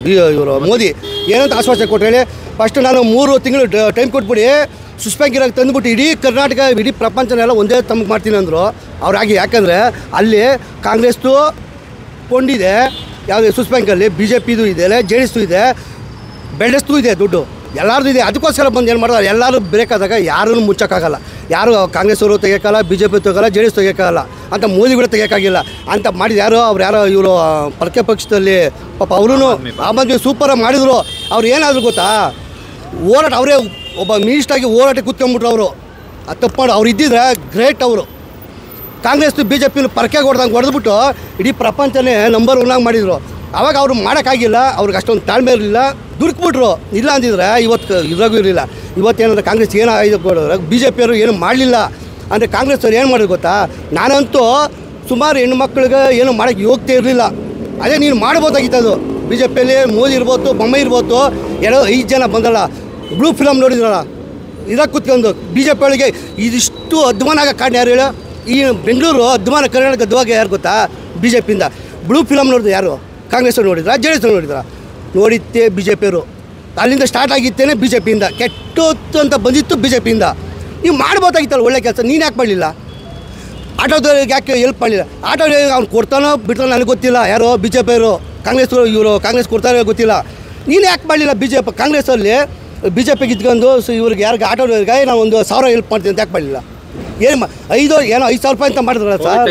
ಇವರು ಮೋದಿ ಏನಂತ ಆಶ್ವಾಸನೆ ಕೊಟ್ಟರೆ ಹೇಳಿ, ಫಸ್ಟ್ ನಾನು 3 ತಿಂಗಳು ಟೈಮ್ ಕೊಟ್ಬಿಡಿ, ಸುಸ್ಪೆಂಡ್ ತಂದುಬಿಟ್ಟು ಇಡೀ ಕರ್ನಾಟಕ ಇಡೀ ಪ್ರಪಂಚನೆಲ್ಲ ಒಂದೇ ತಮಗೆ ಮಾಡ್ತೀನಿ ಅಂದರು. ಅವ್ರಾಗಿ ಯಾಕಂದರೆ ಅಲ್ಲಿ ಕಾಂಗ್ರೆಸ್ದು ಕೊಂಡಿದೆ, ಯಾವುದು ಸುಸ್ಪೆಂಕಲ್ಲಿ BJPದು ಇದೆ, JDS ಇದೆ, ಬೆಲ್ಡಸ್ದು ಇದೆ, ದುಡ್ಡು ಎಲ್ಲರದು ಇದೆ. ಅದಕ್ಕೋಸ್ಕರ ಬಂದು ಏನು ಮಾಡೋದು, ಎಲ್ಲರೂ ಬ್ರೇಕ್ ಆದಾಗ ಯಾರೂ ಮುಚ್ಚೋಕ್ಕಾಗಲ್ಲ. ಯಾರು ಕಾಂಗ್ರೆಸ್ ಅವರು ತೆಗಿಯೋಕ್ಕಲ್ಲ, BJP ತೆಗೋಲ್ಲ, JDS ತೆಗಿಯೋಕ್ಕಾಗಲ್ಲ ಅಂತ ಮೋದಿ ಕೂಡ ತೆಗಿಯೋಕ್ಕಾಗಿಲ್ಲ ಅಂತ ಮಾಡಿದ ಯಾರೋ ಇವರು ಪರಕೆ ಪಕ್ಷದಲ್ಲಿ ಪಾಪ ಅವರು ಆಮ್ ಆದ್ಮಿ ಸೂಪರಾಗಿ ಮಾಡಿದರು. ಅವ್ರು ಏನಾದರೂ ಗೊತ್ತಾ, ಹೋರಾಟ ಅವರೇ ಒಬ್ಬ ಮಿನಿಸ್ಟ್ರಾಗಿ ಹೋರಾಟ ಕೂತ್ಕೊಂಡ್ಬಿಟ್ರು ಅವರು. ಅದು ತಪ್ಪು ಮಾಡಿ ಅವ್ರು ಇದ್ದಿದ್ರೆ ಗ್ರೇಟ್. ಅವರು ಕಾಂಗ್ರೆಸ್ದು BJP ಪರಕೆ ಹೊಡೆದ್ಬಿಟ್ಟು ಇಡೀ ಪ್ರಪಂಚನೇ ನಂಬರ್ 1 ಆಗಿ ಮಾಡಿದರು. ಆವಾಗ ಅವರು ಮಾಡೋಕ್ಕಾಗಿಲ್ಲ, ಅವ್ರಿಗೆ ಅಷ್ಟೊಂದು ತಾಳ್ಮೆ ಇರಲಿಲ್ಲ, ದುಡುಕ್ಬಿಟ್ರು. ಇಲ್ಲ ಅಂದಿದ್ರೆ ಇವತ್ತು ಇದ್ರಾಗೂ ಇರಲಿಲ್ಲ. ಇವತ್ತೇನಂದ್ರೆ ಕಾಂಗ್ರೆಸ್ ಏನೋ ಇದು ಕೊಡೋರು, BJP ಅವರು ಏನು ಮಾಡಲಿಲ್ಲ ಅಂದರೆ ಕಾಂಗ್ರೆಸ್ ಅವ್ರು ಏನು ಮಾಡೋದು ಗೊತ್ತಾ, ನಾನಂತೂ ಸುಮಾರು ಹೆಣ್ಣುಮಕ್ಳಿಗೆ ಏನು ಮಾಡೋಕ್ಕೆ ಯೋಗ್ಯತೆ ಇರಲಿಲ್ಲ. ಅದೇ ನೀನು ಮಾಡ್ಬೋದಾಗಿತ್ತು. BJPಯಲ್ಲಿ ಮೋದಿ ಇರ್ಬೋದು, ಬೊಮ್ಮಾಯಿ ಇರ್ಬೋದು, 5 ಜನ ಬಂದಲ್ಲ, ಬ್ಲೂ ಫಿಲಮ್ ನೋಡಿದ್ರಲ್ಲ, ಇದಾಗ ಕೂತ್ಕೊಂಡು BJP ಒಳಗೆ ಇದಿಷ್ಟು ಅಧ್ವಾನ ಆಗ ಕಾರಣ ಯಾರು ಹೇಳು? ಈ ಬೆಂಗಳೂರು ಅಧ್ವಾನ ಕರ್ನಾಟಕ ಅಧ್ವಾಗ ಯಾರು ಗೊತ್ತಾ? BJPಯಿಂದ. ಬ್ಲೂ ಫಿಲಮ್ ನೋಡಿದ್ರು ಯಾರು? ಕಾಂಗ್ರೆಸ್ ಅವ್ರು ನೋಡಿದ್ರ, JDS ನೋಡಿದ್ರ? ನೋಡಿದ್ದೆ BJPಯವರು. ಅಲ್ಲಿಂದ ಸ್ಟಾರ್ಟ್ ಆಗಿತ್ತೇನೆ BJPಯಿಂದ. ಕೆಟ್ಟೊತ್ತು ಅಂತ ಬಂದಿತ್ತು BJPಯಿಂದ. ನೀವು ಮಾಡ್ಬೋದಾಗಿತ್ತಲ್ಲ ಒಳ್ಳೆ ಕೆಲಸ, ನೀನು ಯಾಕೆ ಮಾಡಲಿಲ್ಲ? ಆಟೋದವ್ರಿಗೆ ಯಾಕೆ ಹೆಲ್ಪ್ ಮಾಡಲಿಲ್ಲ? ಆಟೋದವ್ರಿಗೆ ಅವ್ನು ಕೊಡ್ತಾನೋ ಬಿಡ್ತಾನೋ ನನಗೆ ಗೊತ್ತಿಲ್ಲ. ಯಾರೋ BJPಯವರು, ಕಾಂಗ್ರೆಸ್ ಕೊಡ್ತಾರೋ ಗೊತ್ತಿಲ್ಲ. ನೀನು ಯಾಕೆ ಮಾಡಲಿಲ್ಲ? ಕಾಂಗ್ರೆಸ್ಸಲ್ಲಿ BJPಗೆ ಇದ್ಕೊಂಡು ಇವ್ರಿಗೆ ಯಾರಿಗೆ ಆಟೋದವ್ರಿಗೆ ನಾನು 1,000 ಹೆಲ್ಪ್ ಮಾಡ್ತೀನಿ ಅಂತ ಯಾಕೆ ಮಾಡಲಿಲ್ಲ? ಏನು 5,000 ರೂಪಾಯಿ ಅಂತ ಮಾಡಿದ್ರಲ್ಲ ಸರ್.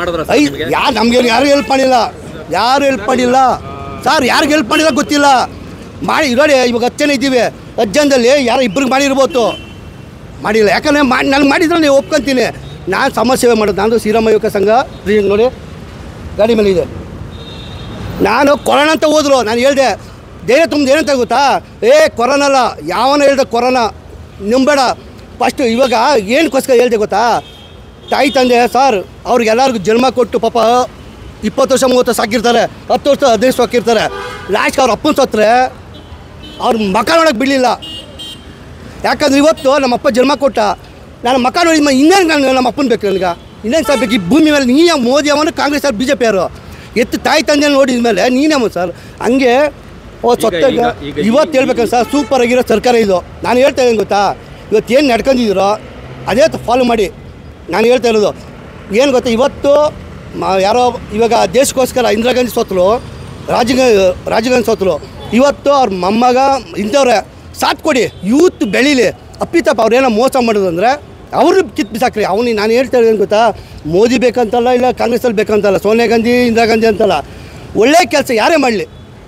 ಯಾರು ನಮಗೇನು ಯಾರು ಹೆಲ್ಪ್ ಮಾಡಿಲ್ಲ, ಯಾರು ಹೆಲ್ಪ್ ಮಾಡಿಲ್ಲ ಸರ್. ಯಾರಿಗೆ ಹೆಲ್ಪ್ ಮಾಡಿಲ್ಲ ಗೊತ್ತಿಲ್ಲ. ಮಾಡಿ ನೋಡಿ, ಇವಾಗ 10 ಜನ ಇದ್ದೀವಿ, 10 ಜನದಲ್ಲಿ ಯಾರೋ ಇಬ್ಬರಿಗೆ ಮಾಡಿರ್ಬೋದು, ಮಾಡಿಲ್ಲ. ಯಾಕಂದರೆ ನನಗೆ ಮಾಡಿದ್ರೆ ನೀವು ಒಪ್ಕೊತೀನಿ. ನಾನು ಸಮಾಜ ಸೇವೆ ಮಾಡೋದು. ನಾನು ಶ್ರೀರಾಮ ಯುವಕ ಸಂಘ ನೋಡಿ ಗಾಡಿ ಮೇಲೆ ಇದೆ. ನಾನು ಕೊರೋನಾ ಅಂತ ಹೋದ್ರು, ನಾನು ಹೇಳಿದೆ ಧೈರ್ಯ ತುಂಬ ಏನಂತ ಗೊತ್ತಾ, ಕೊರೋನಾ ಅಲ್ಲ, ಯಾವನ ಹೇಳ್ದೆ ಕೊರೋನಾ ನಂಬೇಡ. ಫಸ್ಟು ಇವಾಗ ಏನಕ್ಕೋಸ್ಕರ ಹೇಳ್ದೆ ಗೊತ್ತಾ, ತಾಯಿ ತಂದೆ ಸರ್ ಅವ್ರಿಗೆಲ್ಲರಿಗೂ ಜನ್ಮ ಕೊಟ್ಟು ಪಾಪ 20 ವರ್ಷ 30 ವರ್ಷ ಸಾಕಿರ್ತಾರೆ, 10 ವರ್ಷ 15 ವರ್ಷ ಸಾಕಿರ್ತಾರೆ. ಲಾಸ್ಟ್ಗೆ ಅವ್ರ ಅಪ್ಪನ ಸತ್ತರೆ ಅವ್ರ ಮಕ ನೋಡೋಕ್ಕೆ ಬಿಡಲಿಲ್ಲ. ಯಾಕಂದ್ರೆ ಇವತ್ತು ನಮ್ಮಪ್ಪ ಜನ್ಮ ಕೊಟ್ಟ, ನಾನು ಮಕ ನೋಡಿ ಇನ್ನೇನು ನಮ್ಮ ಅಪ್ಪನ ಬೇಕು, ನನಗೆ ಇನ್ನೇನು ಸರ್ ಬೇಕು? ಈ ಭೂಮಿ ಮೇಲೆ ನೀನು ಮೋದಿ ಅವನು ಕಾಂಗ್ರೆಸ್ ಅವ್ರು BJP ಅವರು ಎತ್ತು ತಾಯಿ ತಂದೆ ನೋಡಿದ ಮೇಲೆ ನೀನೇಮ ಸರ್? ಹಂಗೆ ಸೊತ್ತಾಗ ಇವತ್ತು ಹೇಳ್ಬೇಕಂದ್ರೆ ಸರ್, ಸೂಪರ್ ಆಗಿರೋ ಸರ್ಕಾರ ಇದು. ನಾನು ಹೇಳ್ತಾ ಇದ್ದೀನಿ ಗೊತ್ತಾ, ಇವತ್ತು ಏನು ನಡ್ಕೊಂಡಿದ್ದೀರೋ ಅದೇ ಫಾಲೋ ಮಾಡಿ. ನಾನು ಹೇಳ್ತಾ ಇರೋದು ಏನು ಗೊತ್ತಾ, ಇವತ್ತು ಯಾರೋ ಇವಾಗ ದೇಶಕ್ಕೋಸ್ಕರ ಇಂದಿರಾ ಗಾಂಧಿ ಸೋತರು, ರಾಜೀವ್ ಗಾಂಧಿ ಸೋತರು. ಇವತ್ತು ಅವ್ರ ಮೊಮ್ಮಗ ಇಂಥವ್ರೆ ಸಾಥ್ ಕೊಡಿ, ಯೂತ್ ಬೆಳೀಲಿ. ಅಪ್ಪಿತಪ್ಪ ಅವ್ರೇನೋ ಮೋಸ ಮಾಡೋದು ಅಂದರೆ ಅವ್ರನ್ನ ಕಿತ್ತು ಬಿಸಾಕ್ರಿ. ನಾನು ಹೇಳ್ತಾ ಇರೋದು ಗೊತ್ತಾ, ಮೋದಿ ಬೇಕಂತಲ್ಲ, ಇಲ್ಲ ಕಾಂಗ್ರೆಸ್ಸಲ್ಲಿ ಬೇಕಂತಲ್ಲ, ಸೋನಿಯಾ ಗಾಂಧಿ ಇಂದಿರಾ ಗಾಂಧಿ ಅಂತಲ್ಲ, ಒಳ್ಳೆ ಕೆಲಸ ಯಾರೇ ಮಾಡಲಿ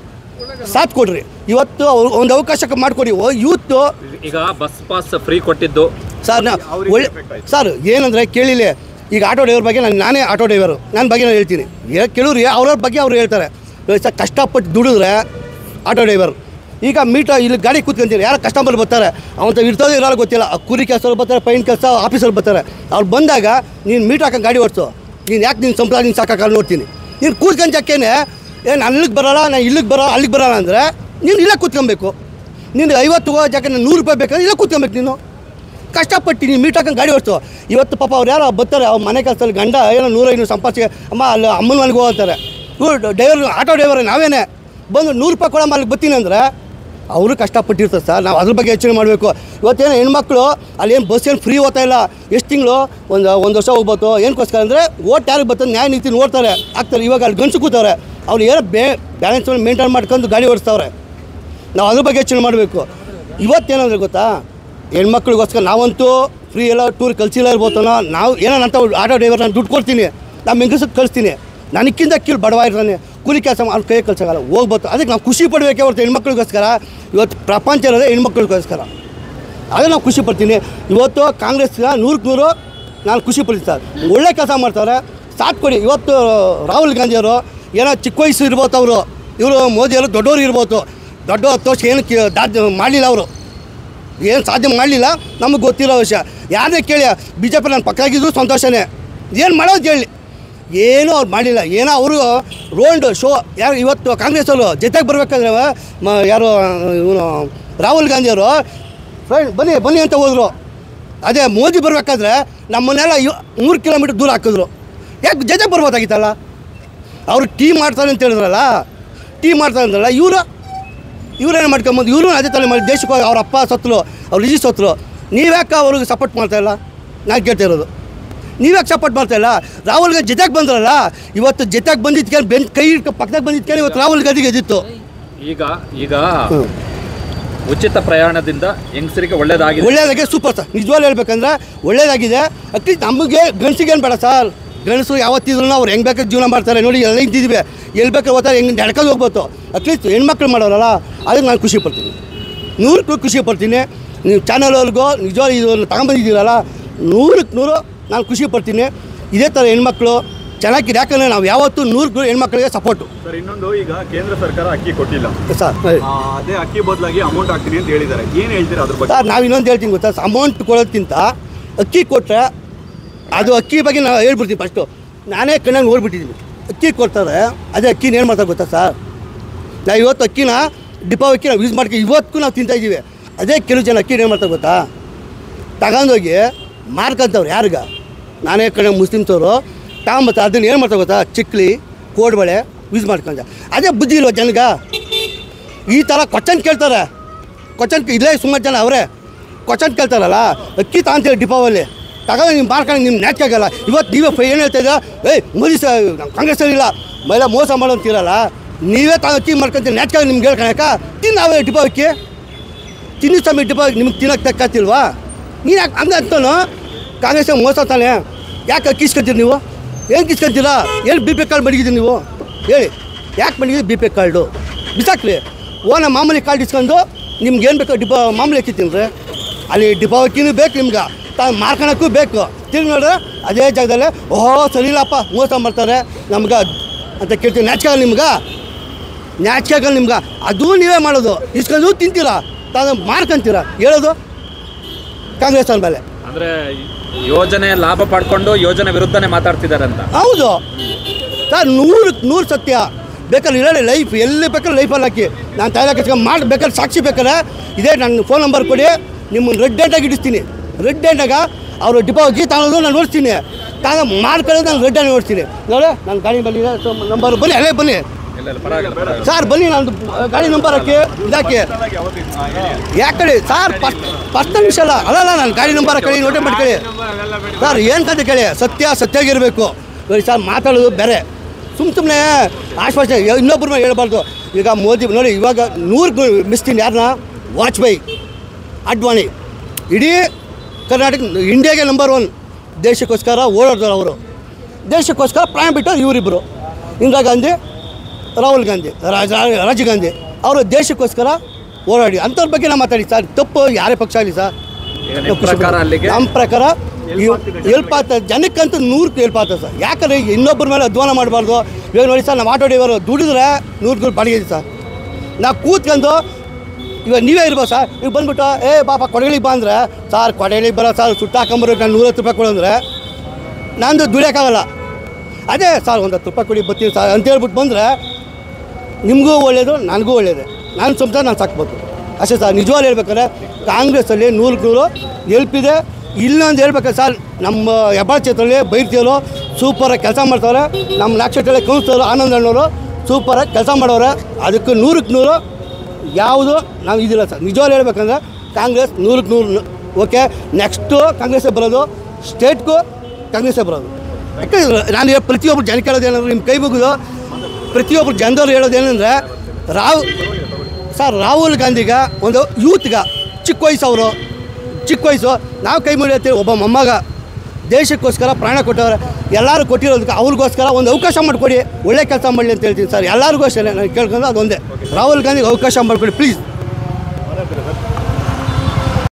ಸಾಥ್ ಕೊಡ್ರಿ. ಇವತ್ತು ಒಂದು ಅವಕಾಶ ಮಾಡಿಕೊಡಿ ಯೂತ್. ಈಗ ಬಸ್ ಪಾಸ್ ಫ್ರೀ ಕೊಟ್ಟಿದ್ದು ಸರ್ ಒಳ್ಳೆ ಸರ್ ಏನಂದರೆ ಕೇಳಿಲ್ಲ. ಈಗ ಆಟೋ ಡ್ರೈವರ್ ಬಗ್ಗೆ ನಾನೇ ಆಟೋ ಡ್ರೈವರು, ನನ್ನ ಬಗ್ಗೆ ನಾನು ಹೇಳ್ತೀನಿ. ಕೇಳಿದ್ರಿ ಅವ್ರವ್ರ ಬಗ್ಗೆ ಅವ್ರು ಹೇಳ್ತಾರೆ. ಸರ್ ಕಷ್ಟಪಟ್ಟು ದುಡಿದ್ರೆ ಆಟೋ ಡ್ರೈವರ್. ಈಗ ಇಲ್ಲಿ ಗಾಡಿ ಕೂತ್ಕೊಂತೀರಿ, ಯಾರು ಕಸ್ಟಮರ್ ಬರ್ತಾರೆ, ಅವಂತ ಇರ್ತದೆ ಇರೋಲ್ಲ ಗೊತ್ತಿಲ್ಲ. ಕೂಲಿ ಕೆಲಸವ್ರು ಬರ್ತಾರೆ, ಪೈಂಟ್ ಕೆಲಸ ಆಫೀಸಲ್ಲಿ ಬರ್ತಾರೆ. ಅವ್ರು ಬಂದಾಗ ನೀನು ಮೀಟ್ ಹಾಕಂಗೆ ಗಾಡಿ ಓಡಿಸು, ನೀನು ಯಾಕೆ ನೀನು ಸಂಪ್ಲ ನೀನು ಸಾಕಾಗಲ್ಲ ನೋಡ್ತೀನಿ. ನೀನು ಕೂತ್ಕೊಂಡಕ್ಕೇನೆ ಏನು ಅಲ್ಲಿಗೆ ಬರೋಲ್ಲ, ನಾನು ಇಲ್ಲಿಗೆ ಬರೋ ಅಲ್ಲಿಗೆ ಬರೋಲ್ಲ ಅಂದರೆ ನೀನು ಇಲ್ಲೇ ಕೂತ್ಕೊಬೇಕು. ನೀನು 50 ಜಾಕೆ 100 ರೂಪಾಯಿ ಬೇಕಾದ್ರೆ ಇಲ್ಲೇ ಕೂತ್ಕೊಬೇಕು. ನೀನು ಕಷ್ಟಪಟ್ಟು ನೀನು ಮೀಟ್ ಹಾಕಂಗೆ ಗಾಡಿ ಓಡಿಸು. ಇವತ್ತು ಪಾಪ ಅವ್ರು ಯಾರೋ ಬರ್ತಾರೆ, ಅವ್ರ ಮನೆ ಕೆಲಸದಲ್ಲಿ ಗಂಡ ಏನೋ 100-500 ಸಂಪಾದಿಸಿ ಅಮ್ಮ ಅಲ್ಲಿ ಅಮ್ಮನ ಮನೆಗೆ ಹೋಗ್ತಾರೆ. ಡ್ರೈವರ್ ಆಟೋ ಡ್ರೈವರ್ ನಾವೇನೇ ಬಂದು 100 ರೂಪಾಯಿ ಕೊಡಮ್ಮ ಅಲ್ಲಿಗೆ ಬರ್ತೀನಿ ಅಂದರೆ ಅವರು ಕಷ್ಟಪಟ್ಟಿರ್ತಾರೆ ಸರ್. ನಾವು ಅದ್ರ ಬಗ್ಗೆ ಯೋಚನೆ ಮಾಡಬೇಕು. ಇವತ್ತೇನು ಹೆಣ್ಮಕ್ಳು ಅಲ್ಲೇನು ಬಸ್ ಏನು ಫ್ರೀ ಓದ್ತಾ ಇಲ್ಲ. ಎಷ್ಟು ತಿಂಗಳು ಒಂದು ವರ್ಷ ಹೋಗ್ಬೋದು. ಏನಕ್ಕೋಸ್ಕರ ಅಂದರೆ ಓಟ್ ಯಾರಿಗೆ ಬರ್ತದೆ ನ್ಯಾಯ ನೀತಿ ನೋಡ್ತಾರೆ ಆಗ್ತಾರೆ. ಇವಾಗ ಅಲ್ಲಿ ಗಂಟು ಕೂತವ್ರೆ, ಅವ್ರು ಏನೋ ಬ್ಯಾಲೆನ್ಸ್ ಮೇಂಟೈನ್ ಮಾಡ್ಕೊಂಡು ಗಾಡಿ ಓಡಿಸ್ತವ್ರೆ. ನಾವು ಅದ್ರ ಬಗ್ಗೆ ಯೋಚನೆ ಮಾಡಬೇಕು. ಇವತ್ತೇನಂದ್ರೆ ಗೊತ್ತಾ, ಹೆಣ್ಮಕ್ಳಿಗೋಸ್ಕರ ನಾವಂತೂ ಫ್ರೀ ಎಲ್ಲ ಟೂರ್ ಕಳಿಸಿಲ್ಲ ಇರ್ಬೋದೋ. ನಾವು ಏನಂತ ಆಟೋ ಡ್ರೈವರ್ ನಾನು ದುಡ್ಡು ಕೊಡ್ತೀನಿ, ನಮ್ಮ ಹೆಂಗಸಕ್ಕೆ ಕಳಿಸ್ತೀನಿ. ನನಕ್ಕಿಂತ ಕೀಳು ಬಡವ ಇರ್ತಾನೆ, ಕೂಲಿ ಕೆಲಸ ಅವ್ರ ಕೈ ಕಳ್ಸೋಲ್ಲ, ಹೋಗ್ಬೋದು. ಅದಕ್ಕೆ ನಾವು ಖುಷಿ ಪಡಬೇಕೇ ಹೊರತು ಹೆಣ್ಮಕ್ಳಿಗೋಸ್ಕರ. ಇವತ್ತು ಪ್ರಪಂಚ ಇರೋದೇ ಹೆಣ್ಮಕ್ಳಿಗೋಸ್ಕರ. ಅದೇ ನಾವು ಖುಷಿ ಪಡ್ತೀನಿ. ಇವತ್ತು ಕಾಂಗ್ರೆಸ್ಗೆ 100ಕ್ಕೆ 100 ನಾನು ಖುಷಿ ಪಡ್ತೀನಿ ಸರ್. ಒಳ್ಳೆ ಕೆಲಸ ಮಾಡ್ತಾರೆ, ಸಾಥ್ ಕೊಡಿ. ಇವತ್ತು ರಾಹುಲ್ ಗಾಂಧಿಯವರು ಏನೋ ಚಿಕ್ಕ ವಯಸ್ಸು ಇರ್ಬೋದು, ಇವರು ಮೋದಿಯವರು ದೊಡ್ಡವರು ಇರ್ಬೋದು. ದೊಡ್ಡ 10 ವರ್ಷ ಏನು ಮಾಡಲಿಲ್ಲ, ಅವರು ಏನು ಸಾಧ್ಯ ಮಾಡಲಿಲ್ಲ. ನಮಗೆ ಗೊತ್ತಿರೋ ವಿಷಯ. ಯಾರನ್ನೇ ಕೇಳಿ BJP ನನ್ನ ಪಕ್ಕಾಗಿದ್ದು ಸಂತೋಷನೇ. ಏನು ಮಾಡೋದು ಹೇಳಿ, ಏನೂ ಅವ್ರು ಮಾಡಲಿಲ್ಲ. ಏನೋ ಅವರು ರೋಲ್ಡ್ ಶೋ. ಯಾರು ಇವತ್ತು ಕಾಂಗ್ರೆಸ್ಸವರು ಜೊತೆಗೆ ಬರಬೇಕಾದ್ರೆ ಯಾರು ಇವನು ರಾಹುಲ್ ಗಾಂಧಿಯವರು ಬನ್ನಿ ಅಂತ ಹೋದರು. ಅದೇ ಮೋದಿ ಬರಬೇಕಾದ್ರೆ ನಮ್ಮನ್ನೆಲ್ಲ 3 ಕಿಲೋಮೀಟ್ರ್ ದೂರ ಹಾಕಿದ್ರು. ಯಾಕೆ ಜೊತೆಗೆ ಬರ್ಬೋದಾಗಿತ್ತಲ್ಲ? ಅವರು ಟೀ ಮಾಡ್ತಾರೆ ಅಂತ ಹೇಳಿದ್ರಲ್ಲ, ಟೀ ಮಾಡ್ತಾರೆ ಅಂದ್ರಲ್ಲ, ಇವರು ಇವ್ರೇನು ಮಾಡ್ಕೊಂಬಂದು ಇವರು ಅದೇ ತಲೆ ಮಾಡಿ ದೇಶಕ್ಕೆ ಅವ್ರ ಅಪ್ಪ ಸತ್ರು ಅವ್ರು ರಿಜಿ ಸತ್ರು. ನೀವ್ಯಾಕೆ ಅವ್ರಿಗೆ ಸಪೋರ್ಟ್ ಮಾಡ್ತಾಯಿಲ್ಲ? ನಾನು ಕೇಳ್ತಾ ಇರೋದು, ನೀವ್ಯಾಕೆ ಸಪೋರ್ಟ್ ಮಾಡ್ತಾಯಿಲ್ಲ? ರಾಹುಲ್ಗೆ ಜೊತೆಗೆ ಬಂದ್ರಲ್ಲ, ಇವತ್ತು ಜೊತೆಗೆ ಬಂದಿದ್ಕೆ ಕೈ ಪಕ್ಕದಾಗ ಬಂದಿದ್ಕೆ ಇವತ್ತು ರಾಹುಲ್ ಗಾಂಧಿ ಗೆದ್ದಿತ್ತು. ಈಗ ಉಚಿತ ಪ್ರಯಾಣದಿಂದ ಹೆಂಗಸರಿಗೆ ಒಳ್ಳೇದಾಗಿದೆ ಸೂಪರ್ ಸರ್. ನಿಜವಾಗ್ಲೂ ಹೇಳ್ಬೇಕಂದ್ರೆ ಒಳ್ಳೇದಾಗಿದೆ. ಅಟ್ಲೀಸ್ಟ್ ನಮಗೆ ಗಂಡಸಿಗೇನು ಬೇಡ ಸರ್, ಗಂಡಸರು ಯಾವತ್ತಿದ್ರು ಅವ್ರು ಹೆಂಗೆ ಬೇಕಾದ್ರೆ ಜೀವನ ಮಾಡ್ತಾರೆ ನೋಡಿ, ಎಲ್ಲ ಇದ್ದಿದ್ವಿ, ಎಲ್ಲಿ ಬೇಕಾದ್ರೆ ಓದ್ತಾರೆ, ಹೆಂಗೆ ನಡ್ಕೊಂಡು ಹೋಗ್ಬೋದು. ಅಟ್ಲೀಸ್ಟ್ ಹೆಣ್ಮಕ್ಳು ಮಾಡೋರಲ್ಲ, ಅದಕ್ಕೆ ನಾನು ಖುಷಿ ಪಡ್ತೀನಿ, 100% ಖುಷಿ ಪಡ್ತೀನಿ. ನೀವು ಚಾನಲ್ವರೆಗೂ ನಿಜವಾಗ್ಲೂ ಇದು ತಗೊಂಬಂದಿದ್ದೀರಲ್ಲ, 100ಕ್ಕೆ 100 ನಾನು ಖುಷಿ ಪಡ್ತೀನಿ. ಇದೇ ಥರ ಹೆಣ್ಮಕ್ಳು ಚೆನ್ನಾಗಿ, ಯಾಕಂದರೆ ನಾವು ಯಾವತ್ತೂ 100% ಹೆಣ್ಮಕ್ಳಿಗೆ ಸಪೋರ್ಟು. ಸರ್, ಇನ್ನೊಂದು, ಈಗ ಕೇಂದ್ರ ಸರ್ಕಾರ ಅಕ್ಕಿ ಕೊಟ್ಟಿಲ್ಲ ಸರ್, ಅದೇ ಅಕ್ಕಿ ಬದಲಾಗಿ ಅಮೌಂಟ್ ಹಾಕ್ತೀನಿ ಅಂತ ಹೇಳಿದ್ದಾರೆ, ಏನು ಹೇಳ್ತೀರಾ ಅದ್ರ ಬಗ್ಗೆ? ಸರ್, ನಾವು ಇನ್ನೊಂದು ಹೇಳ್ತೀನಿ ಗೊತ್ತಾ, ಅಮೌಂಟ್ ಕೊಡೋದಕ್ಕಿಂತ ಅಕ್ಕಿ ಕೊಟ್ಟರೆ ಅದು ಅಕ್ಕಿ ಬಗ್ಗೆ ನಾವು ಹೇಳ್ಬಿಡ್ತೀನಿ. ಫಸ್ಟು ನಾನೇ ಕಣ್ಣಾಗಿ ನೋಡ್ಬಿಟ್ಟಿದ್ದೀನಿ. ಅಕ್ಕಿ ಕೊಡ್ತಾರೆ, ಅದೇ ಅಕ್ಕಿನ ಏನು ಮಾಡ್ತಾರೆ ಗೊತ್ತಾ ಸರ್, ನಾವು ಇವತ್ತು ಅಕ್ಕಿನ ಡಿಪೋ ಅಕ್ಕಿ ನಾವು ಯೂಸ್ ಮಾಡ್ತೀವಿ, ಇವತ್ತು ನಾವು ತಿಂತಾಯಿದ್ದೀವಿ. ಅದೇ ಕೆಲವು ಜನ ಅಕ್ಕಿನ ಏನು ಮಾಡ್ತಾರೆ ಗೊತ್ತಾ, ತಗೊಂಡೋಗಿ ಮಾರ್ಕೊಂತವ್ರು ಯಾರಿಗ, ನಾನೇ ಕಣ್ಣಾಗ ಮುಸ್ಲಿಮ್ಸವರು ತಗೊಂಬತ್ತಾರೆ, ಅದನ್ನು ಏನು ಮಾಡ್ತಾರೆ ಗೊತ್ತಾ, ಚಿಕ್ಲಿ ಕೋಡ್ಬಳೆ ಯೂಸ್ ಮಾಡ್ಕೊಂಡ. ಅದೇ ಬುದ್ಧಿ ಇಲ್ವ ಜನಗ? ಈ ಥರ ಕ್ವಶನ್ ಕೇಳ್ತಾರೆ. ಕ್ವಶನ್ ಇಲ್ಲೇ ಸುಮಾರು ಜನ ಅವರೇ ಕ್ವಶನ್ ಕೇಳ್ತಾರಲ್ಲ, ಅಕ್ಕಿ ತಗೊಂತೀವಿ ಡಿಪೋವಲ್ಲಿ ತಗೊಂಡು ನೀವು ಮಾರ್ಕೊಂಡು ನಿಮ್ಮ ನ್ಯಾಚ್ ಆಗಲ್ಲ. ಇವತ್ತು ನೀವೇ ಏನು ಹೇಳ್ತಾ ಇದ್ದೀರಾ, ಮೋದಿ ಕಾಂಗ್ರೆಸ್ಸಲ್ಲಿಲ್ಲ ಮಹಿಳಾ ಮೋಸ ಮಾಡೋಂತೀರಲ್ಲ, ನೀವೇ ಅಕ್ಕಿ ಮಾಡ್ಕೊಂತೀರಿ ನ್ಯಾಚ್ಕಾಗ ನಿಮ್ಗೆ ಹೇಳ್ಕೊಳಕ ತಿನ್ನಾವೇ ಡಿಪೋ ಅಕ್ಕಿ ತಿನ್ನಿ ಸಮಯ ಡಿಪೋ ನಿಮ್ಗೆ ತಿನ್ನೋಕ್ಕೆ ತಕ್ಕತ್ತಿಲ್ವಾ? ನೀನು ಯಾಕೆ ಹಂಗೆ ಅಂತನೋ ಕಾಂಗ್ರೆಸ್ ಮೋಸ ತಾನೆ, ಯಾಕೆ ಅಕ್ಕಿ ಇಸ್ಕೊತೀರಿ ನೀವು? ಏನು ಕಿಸ್ಕೊತೀರಾ? ಎಲ್ಲಿ ಬಿ ಪಿ ಕಾರ್ಡ್ ಮಡಗಿದ್ದೀರಿ ನೀವು ಹೇಳಿ? ಯಾಕೆ ಮಡಗಿದ್ರಿ ಬಿ ಪಿ ಕಾರ್ಡು? ಬಿಸಾಕ್ರಿ, ಓನ ಮಾಮೂಲಿ ಕಾರ್ಡ್ ಇಸ್ಕೊಂಡು ನಿಮ್ಗೆ ಏನು ಬೇಕೋ ಡಿಪೋ ಮಾಮೂಲಿ ಅಕ್ಕಿ ತಿನ್ನಿರಿ. ಅಲ್ಲಿ ಡಿಪೋ ಅಕ್ಕಿನೂ ಬೇಕು ನಿಮ್ಗೆ, ಮಾರ್ಕೊಳಕ್ಕೂ ಬೇಕು. ತಿರ್ಗಿ ನೋಡ್ರೆ ಅದೇ ಜಾಗದಲ್ಲೇ ಓಹೋ ಸರಿಯಿಲ್ಲಪ್ಪ ಮೋಸ ಮಾಡ್ತಾರೆ ನಮ್ಗೆ ಅಂತ ಕೇಳ್ತೀವಿ. ನ್ಯಾಚ್ಕಾಗಲ್ಲ ನಿಮ್ಗೆ, ನ್ಯಾಚ್ಕಾಗಲ್ಲ ನಿಮ್ಗೆ. ಅದು ನೀವೇ ಮಾಡೋದು, ಇಸ್ಕೊಂಡು ತಿಂತೀರಾ, ಮಾರ್ಕೊಂತೀರಾ, ಹೇಳೋದು ಕಾಂಗ್ರೆಸ್ ಅವ್ರ ಮೇಲೆ. ಅಂದ್ರೆ ಯೋಜನೆ ಲಾಭ ಪಡ್ಕೊಂಡು ಯೋಜನೆ ವಿರುದ್ಧನೇ ಮಾತಾಡ್ತಿದ್ದಾರೆ ಅಂತ. ಹೌದು ಸರ್, 100ಕ್ಕೆ 100 ಸತ್ಯ. ಬೇಕಾದ್ರೆ ಇರೋಲ್ಲ ಲೈಫ್, ಎಲ್ಲಿ ಬೇಕಾದ್ರೆ ಲೈಫಲ್ಲಿ ಹಾಕಿ ನಾನು ತಲೆ ಕಚ್ಕೊಂಡು ಮಾಡಿ ಬೇಕಾದ್ರೆ ಸಾಕ್ಷಿ ಬೇಕಾದ್ರೆ ಇದೇ ನನ್ನ ಫೋನ್ ನಂಬರ್ ಕೊಡಿ, ನಿಮ್ಮನ್ನು ರೆಡ್ ಹ್ಯಾಂಡಾಗಿ ಇಡಿಸ್ತೀನಿ. ರೆಡ್ ಹ್ಯಾಂಡಾಗ ಅವರು ಡಿಪೋ ಅಕ್ಕಿ ತಗೊಳ್ಳೋದು ನಾನು ನೋಡ್ತೀನಿ, ಮಾಡ್ಕೊಳ್ಳೋದು ನಾನು ರೆಡ್ ಹ್ಯಾಂಡ್ ನೋಡ್ತೀನಿ. ನೋಡಿ ನನ್ನ ಗಾಡಿ ಬನ್ನಿ, ನಂಬರ್ ಬನ್ನಿ, ಅಲ್ಲೇ ಬನ್ನಿ ಸರ್, ಬನ್ನಿ ನಂದು ಗಾಡಿ ನಂಬರ್ ಹಾಕಿ ಇದಾಕಿ ಯಾಕಳಿ ಸರ್, ಪರ್ಸನಲ್ ವಿಷಯ ಅಲ್ಲ ನಾನು ಗಾಡಿ ನಂಬರ್ ಹಾಕಿ ನೋಟೆ ಮಾಡ್ಕೊಳ್ಳಿ ಸರ್. ಏನು ಕಂತ ಕೇಳಿ, ಸತ್ಯಾಗಿರಬೇಕು ನೋಡಿ ಸರ್. ಮಾತಾಡೋದು ಬೇರೆ, ಸುಮ್ಮನೆ ಆಶ್ವಾಸನೆ ಇನ್ನೊಬ್ಬರ ಮೇಲೆ ಹೇಳ್ಬಾರ್ದು. ಈಗ ಮೋದಿ ನೋಡಿ, ಇವಾಗ 100 ಮಿಸ್ತೀನಿ ಯಾರನ್ನ, ವಾಜಪೇಯಿ, ಅಡ್ವಾಣಿ, ಇಡೀ ಕರ್ನಾಟಕ ಇಂಡಿಯಾಗೆ ನಂಬರ್ 1 ದೇಶಕ್ಕೋಸ್ಕರ ಓಡಾಡ್ತಾರೆ ಅವರು. ದೇಶಕ್ಕೋಸ್ಕರ ಪ್ರಾಣ ಬಿಟ್ಟರು ಇವರಿಬ್ಬರು, ಇಂದಿರಾ ಗಾಂಧಿ, ರಾಹುಲ್ ಗಾಂಧಿ, ರಾಜೀವ್ ಗಾಂಧಿ. ಅವರು ದೇಶಕ್ಕೋಸ್ಕರ ಓಡಾಡಿ ಅಂಥವ್ರ ಬಗ್ಗೆ ನಾವು ಮಾತಾಡಿ ಸರ್. ತಪ್ಪು ಯಾರೇ ಪಕ್ಷ ಆಗಲಿ ಸರ್, ನಮ್ಮ ಪ್ರಕಾರ ಹೆಲ್ಪ್ ಆಗ್ತದೆ ಜನಕ್ಕಂತೂ 100ಕ್ಕೆ ಹೆಲ್ಪ್ ಆಗ್ತದೆ ಸರ್. ಯಾಕಂದರೆ ಈಗ ಇನ್ನೊಬ್ಬರ ಮೇಲೆ ಅಧ್ವಾನ ಮಾಡಬಾರ್ದು. ಇವಾಗ ನೋಡಿ ಸರ್, ನಾವು ಆಟೋ ಡ್ರೈವರು ದುಡಿದ್ರೆ 100 ಬಾಡಿಗೆ ಇದೆ ಸರ್. ನಾವು ಕೂತ್ಕೊಂಡು ಇವಾಗ ನೀವೇ ಇರ್ಬೋದು ಸರ್, ನೀವು ಬಂದುಬಿಟ್ಟು ಪಾಪ ಕೊಡಗಲಿಗೆ ಬಾ ಅಂದರೆ ಸರ್, ಕೊಡಗಲಿಗೆ ಬರೋ ಸರ್, ಸುಟ್ಟು ಹಾಕೊಂಬರೋಕೆ ನಾನು 110 ರೂಪಾಯಿ ಕೊಡು ಅಂದರೆ ನಂದು ದುಡಿಯೋಕ್ಕಾಗಲ್ಲ. ಅದೇ ಸರ್, ಒಂದು 10 ರೂಪಾಯಿ ಕೊಡಿ ಬರ್ತೀವಿ ಸರ್ ಅಂತೇಳ್ಬಿಟ್ಟು ಬಂದರೆ ನಿಮಗೂ ಒಳ್ಳೆಯದು, ನನಗೂ ಒಳ್ಳೆಯದು. ನಾನು ಸ್ವಂತ ನಾನು ಸಾಕ್ಬೋದು ಅಷ್ಟೇ ಸರ್. ನಿಜವಾಗ್ಲೂ ಹೇಳ್ಬೇಕಾದ್ರೆ ಕಾಂಗ್ರೆಸ್ಸಲ್ಲಿ 100ಕ್ಕೆ 100 ಹೆಲ್ಪ್ ಇದೆ. ಇಲ್ಲೊಂದು ಹೇಳ್ಬೇಕಾದ್ರೆ ಸರ್, ನಮ್ಮ ಹೆಬ್ಬಾಳ ಕ್ಷೇತ್ರದಲ್ಲಿ ಬೈರ್ತಿಯವರು ಸೂಪರಾಗಿ ಕೆಲಸ ಮಾಡ್ತಾರೆ. ನಮ್ಮ ನಾಕ್ಷೇತ್ರದಲ್ಲಿ ಕೌನ್ಸಿಲರು ಆನಂದ್ ಅಣ್ಣವರು ಸೂಪರಾಗಿ ಕೆಲಸ ಮಾಡೋರೆ. ಅದಕ್ಕೆ 100ಕ್ಕೆ 100 ಯಾವುದು ನಾವು ಇದಿಲ್ಲ ಸರ್. ನಿಜವಾಗ್ಲೂ ಹೇಳ್ಬೇಕಂದ್ರೆ ಕಾಂಗ್ರೆಸ್ 100ಕ್ಕೆ 100 ಓಕೆ. ನೆಕ್ಸ್ಟು ಕಾಂಗ್ರೆಸ್ಸೇ ಬರೋದು, ಸ್ಟೇಟ್ಗೂ ಕಾಂಗ್ರೆಸ್ಸೇ ಬರೋದು. ಯಾಕಂದರೆ ನಾನು ಪ್ರತಿಯೊಬ್ಬರು ಜನ ಕೇಳೋದೇನಂದ್ರೆ, ನಿಮ್ಮ ಕೈ ಮುಗಿದು ಪ್ರತಿಯೊಬ್ಬರು ಜನದವ್ರು ಹೇಳೋದೇನೆಂದರೆ ರಾಹುಲ್ ಗಾಂಧಿಗ ಒಂದು ಯೂತ್ಗ ಚಿಕ್ಕ ವಯಸ್ಸು ನಾವು ಕೈ ಮುಗಿಯತ್ತೀವಿ. ಒಬ್ಬ ಮೊಮ್ಮಗ ದೇಶಕ್ಕೋಸ್ಕರ ಪ್ರಾಣ ಕೊಟ್ಟವ್ರೆ, ಎಲ್ಲರೂ ಕೊಟ್ಟಿರೋದಕ್ಕೆ ಅವ್ರಿಗೋಸ್ಕರ ಒಂದು ಅವಕಾಶ ಮಾಡಿಕೊಡಿ, ಒಳ್ಳೆ ಕೆಲಸ ಮಾಡಲಿ ಅಂತ ಹೇಳ್ತೀನಿ ಸರ್. ಎಲ್ಲರಿಗೂ ಅಷ್ಟೇ ನಾನು ಕೇಳ್ಕೊಂಡು ಅದೊಂದೇ, ರಾಹುಲ್ ಗಾಂಧಿಗೆ ಅವಕಾಶ ಮಾಡಿಕೊಡಿ ಪ್ಲೀಸ್.